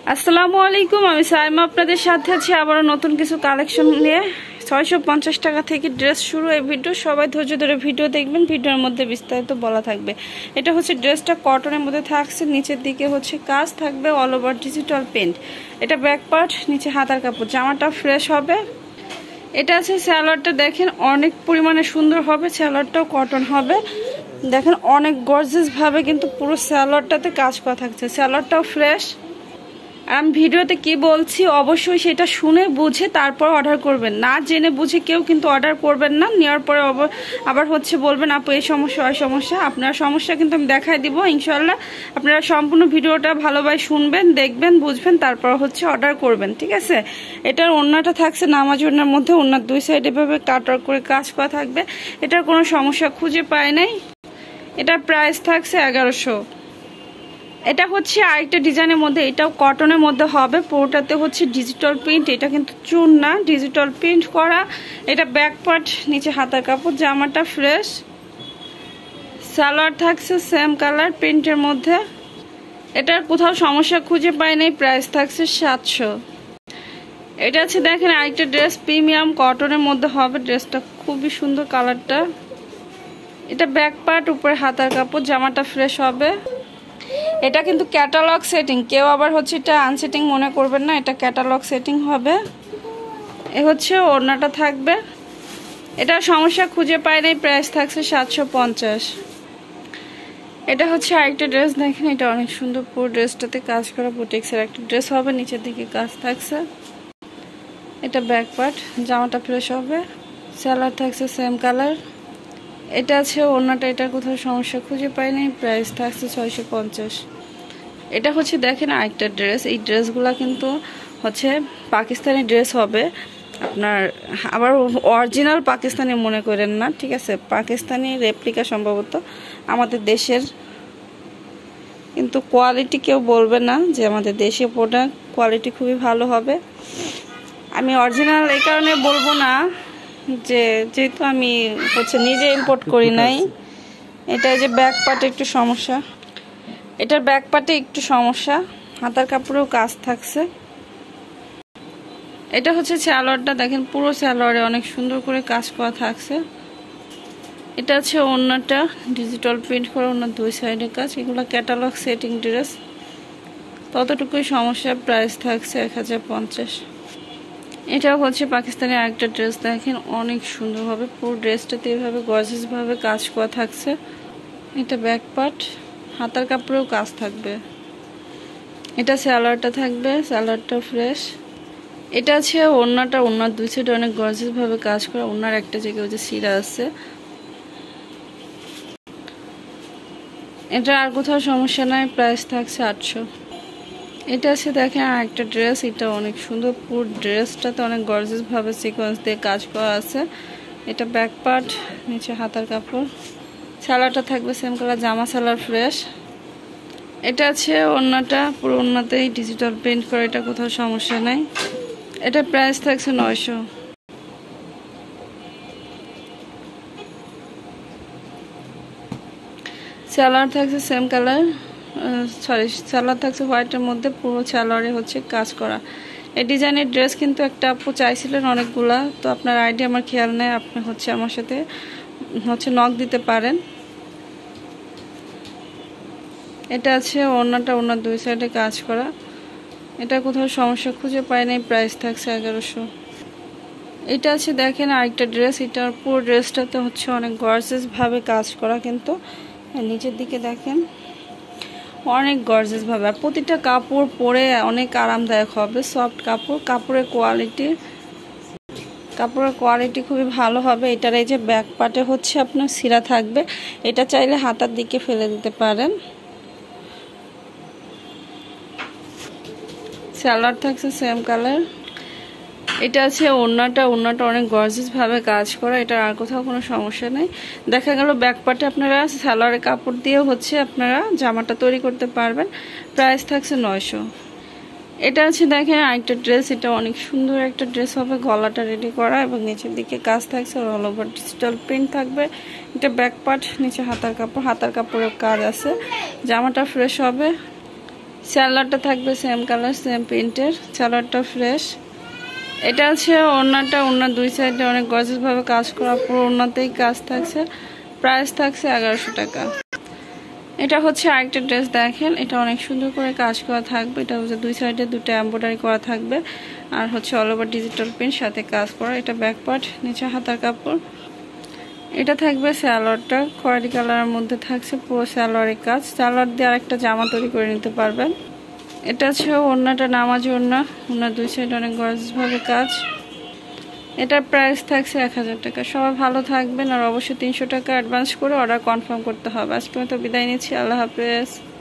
আসসালামু আলাইকুম, আমি সাইমা আপনাদের সাথে আছি আবারও নতুন কিছু কালেকশন নিয়ে। 650 টাকা থেকে ড্রেস শুরু। এই ভিডিও সবাই ধৈর্য ধরে ভিডিও দেখবেন, ভিডিওর মধ্যে বিস্তারিত বলা থাকবে। এটা হচ্ছে ড্রেসটা কটনের মধ্যে থাকছে, নিচের দিকে হচ্ছে কাজ থাকবে অল ওভার ডিজিটাল প্রিন্ট। এটা ব্যাক পার্ট, নিচে হাতার কাপড়, জামাটা ফ্রেশ হবে। এটা আছে স্যালোয়ারটা, দেখেন অনেক পরিমাণে সুন্দর হবে, স্যালোয়ারটাও কটন হবে। দেখেন অনেক গর্জিয়াস ভাবে কিন্তু পুরো স্যালোয়ারটাতে কাজ করা থাকছে, স্যালোয়ারটাও ফ্রেশ। আমি ভিডিওতে কি বলছি অবশ্যই সেটা শুনে বুঝে তারপর অর্ডার করবেন, না জেনে বুঝে কেউ কিন্তু অর্ডার করবেন না। নেওয়ার পরে আবার হচ্ছে বলবেন আপু এই সমস্যা ওই সমস্যা। আপনার সমস্যা কিন্তু আমি দেখাই দিব ইনশাল্লাহ। আপনারা সম্পূর্ণ ভিডিওটা ভালোভাবে শুনবেন, দেখবেন, বুঝবেন, তারপর হচ্ছে অর্ডার করবেন, ঠিক আছে। এটার ওড়নাটা থাকছে নামাজ ওড়নার মধ্যে, ওড়নার দুই সাইডে এভাবে কাটওয়ার্ক করে কাজ করা থাকবে। এটার কোনো সমস্যা খুঁজে পায় নাই। এটার প্রাইস থাকছে 1100। এটা হচ্ছে আরেকটা ডিজাইনের মধ্যে, এটাও কটনের মধ্যে হবে, পুরোটাতে হচ্ছে ডিজিটাল প্রিন্ট। এটা কিন্তু চুন না, ডিজিটাল প্রিন্ট করা। এটা ব্যাক পার্ট, নিচে হাতার কাপড়, জামাটা ফ্রেশ। সালোয়ার থাকছে সেম কালার প্রিন্টের মধ্যে। এটার কোথাও সমস্যা খুঁজে পাই নাই। প্রাইস থাকছে 700। এটা আছে দেখেন আরেকটা ড্রেস, প্রিমিয়াম কটনের মধ্যে হবে। ড্রেসটা খুবই সুন্দর কালারটা। এটা ব্যাক পার্ট, উপরে হাতার কাপড়, জামাটা ফ্রেশ হবে। এটা কিন্তু ক্যাটালগ সেটিং, কেউ আবার হচ্ছে এটা আনসেটিং মনে করবেন না, এটা ক্যাটালগ সেটিং হবে। এ হচ্ছে ওড়নাটা থাকবে। এটা সমস্যা খুঁজে পাই নাই। প্রাইস থাকছে 750। এটা হচ্ছে আরেকটা ড্রেস, দেখেন এটা অনেক সুন্দর, পুরো ড্রেসটাতে কাজ করা বুটিক্সের একটা ড্রেস হবে, নিচের দিকে কাজ থাকছে। এটা ব্যাক পার্ট, জামাটা ফ্রেশ হবে। সালোয়ার থাকছে সেম কালার। এটা আছে ওড়নাটা, এটার কোথাও সমস্যা খুঁজে পাই নাই। প্রাইস থাকছে 650। এটা হচ্ছে দেখেন আরেকটা ড্রেস, এই ড্রেসগুলা কিন্তু হচ্ছে পাকিস্তানি ড্রেস হবে আপনার, আবার অরিজিনাল পাকিস্তানি মনে করেন না, ঠিক আছে। পাকিস্তানি রেপ্লিকা সম্ভবত আমাদের দেশের, কিন্তু কোয়ালিটি কেউ বলবে না যে আমাদের দেশীয় প্রোডাক্ট, কোয়ালিটি খুবই ভালো হবে। আমি অরিজিনাল এই কারণে বলবো না যে যেহেতু আমি হচ্ছে নিজে ইম্পোর্ট করি নাই। এটা যে ব্যাক পার্টে একটু সমস্যা, এটার ব্যাক পার্টে একটু সমস্যা, হাতার কাপড়েও কাজ থাকছে। এটা হচ্ছে সালোয়ারটা, দেখেন পুরো সালোয়ারে অনেক সুন্দর করে কাজ করা থাকছে। এটা আছে ওড়নাটা, ডিজিটাল প্রিন্ট করা, ওড়নার দুই সাইডে কাজ। এগুলো ক্যাটালগ সেটিং ড্রেস, ততটুকুই সমস্যা। প্রাইস থাকছে 1050। এটাও হচ্ছে পাকিস্তানি আরেকটা ড্রেস, দেখেন অনেক সুন্দরভাবে পুরো ড্রেসটাতে এভাবে গর্জিয়াস ভাবে কাজ করা থাকছে। এটা ব্যাক পার্ট, হাতার কাপড়েও কাজ থাকবে। এটা সালোয়ারটা থাকবে, সালোয়ারটা ফ্রেশ। এটা আছে ওড়নাটা, ওড়নার দুই সাইডে অনেক গর্জিয়াস ভাবে কাজ করা। ওড়নার একটা জায়গায় যে সিরা আছে। এটা আর কোথাও সমস্যা নাই। প্রাইস থাকছে 800। এটা আছে দেখেন আরেকটা ড্রেস, এটা অনেক সুন্দর, পুরো ড্রেসটাতে অনেক গর্জিয়াস ভাবে সিকোয়েন্স দিয়ে কাজ করা আছে। এটা ব্যাক পার্ট, নিচে হাতার কাপড়, সালোয়ারটা থাকবে সেম কালার, জামা সালোয়ার ফ্রেশ। এটা আছে ওড়নাটা, পুরো ওড়নাতেই ডিজিটাল প্রিন্ট করা, এটা কোথাও সমস্যা নাই। এটা প্রাইস থাকছে 900। সালোয়ার থাকছে সেম কালার, সালোয়ার থাকছে হোয়াইটের মধ্যে, পুরো সালোয়ারে হচ্ছে কাজ করা। এই ডিজাইনের ড্রেস কিন্তু একটা আপু চাইছিলেন অনেকগুলা, তো আপনার আইডিয়া আমার খেয়াল নেই, আপনি হচ্ছে আমার সাথে হচ্ছে নক দিতে পারেন। এটা আছে ওড়নাটা, ওড়নার দুই সাইডে কাজ করা। এটা কোথাও সমস্যা খুঁজে পাই নাই। প্রাইস থাকছে 1100। এটা আছে দেখেন আরেকটা ড্রেস, এটার পুরো ড্রেসটাতে হচ্ছে অনেক গর্জিয়াস ভাবে কাজ করা, কিন্তু নিচের দিকে দেখেন অনেক গর্জিয়াস ভাবে, আর প্রতিটা কাপড় পরে অনেক আরামদায়ক হবে। সফট কাপড়, কাপড়ের কোয়ালিটি খুবই ভালো হবে। এটার এই যে ব্যাক পার্টে হচ্ছে আপনার সিরা থাকবে, এটা চাইলে হাতার দিকে ফেলে দিতে পারেন। সালোয়ার থাকছে সেম কালার। এটা আছে ওড়নাটা, ওড়নাটা অনেক গর্জিয়াস ভাবে কাজ করা, এটা আর কোথাও কোনো সমস্যা নেই। দেখা গেল ব্যাক পার্টে আপনারা সালোয়ারের কাপড় দিয়ে হচ্ছে আপনারা জামাটা তৈরি করতে পারবেন। প্রাইস থাকছে 900। এটা আছে দেখেন আরেকটা ড্রেস, এটা অনেক সুন্দর একটা ড্রেস হবে, গলাটা রেডি করা এবং নিচের দিকে কাজ থাকছে, অল ওভার ডিজিটাল প্রিন্ট থাকবে। এটা ব্যাক পার্ট, নিচে হাতার কাপড়, হাতার কাপড়ের কাজ আছে, জামাটা ফ্রেশ হবে। সালোয়ারটা থাকবে সেম কালার সেম প্রিন্টের, সালোয়ারটা ফ্রেশ। এটা আছে ওড়নাটা, ওড়নার দুই সাইডে অনেক গর্জিয়াস ভাবে কাজ করা, পুরো ওড়নাতেই কাজ থাকছে। প্রাইস থাকছে 1100 টাকা। এটা হচ্ছে আরেকটা ড্রেস দেখেন, এটা অনেক সুন্দর করে কাজ করা থাকবে। এটা হচ্ছে দুই সাইডে দুটো এমব্রয়ডারি করা থাকবে, আর হচ্ছে অল ওভার ডিজিটাল প্রিন্ট সাথে কাজ করা। এটা ব্যাক পার্ট, নিচে হাতার কাপড়। এটা থাকবে সালোয়ারটা খয়েরি কালারের মধ্যে থাকছে, পুরো সালোয়ারের কাজ। সালোয়ার দিয়ে আরেকটা জামা তৈরি করে নিতে পারবেন। এটা হচ্ছে ওড়নাটা, নামাজ ওড়না, ওড়নার দুই সাইড অনেক গর্জিয়াস ভাবে কাজ। এটার প্রাইস থাকছে 1000 টাকা। সবাই ভালো থাকবেন, আর অবশ্যই 300 টাকা অ্যাডভান্স করে অর্ডার কনফার্ম করতে হবে। আজকে মতো বিদায় নিচ্ছি, আল্লাহ হাফেজ।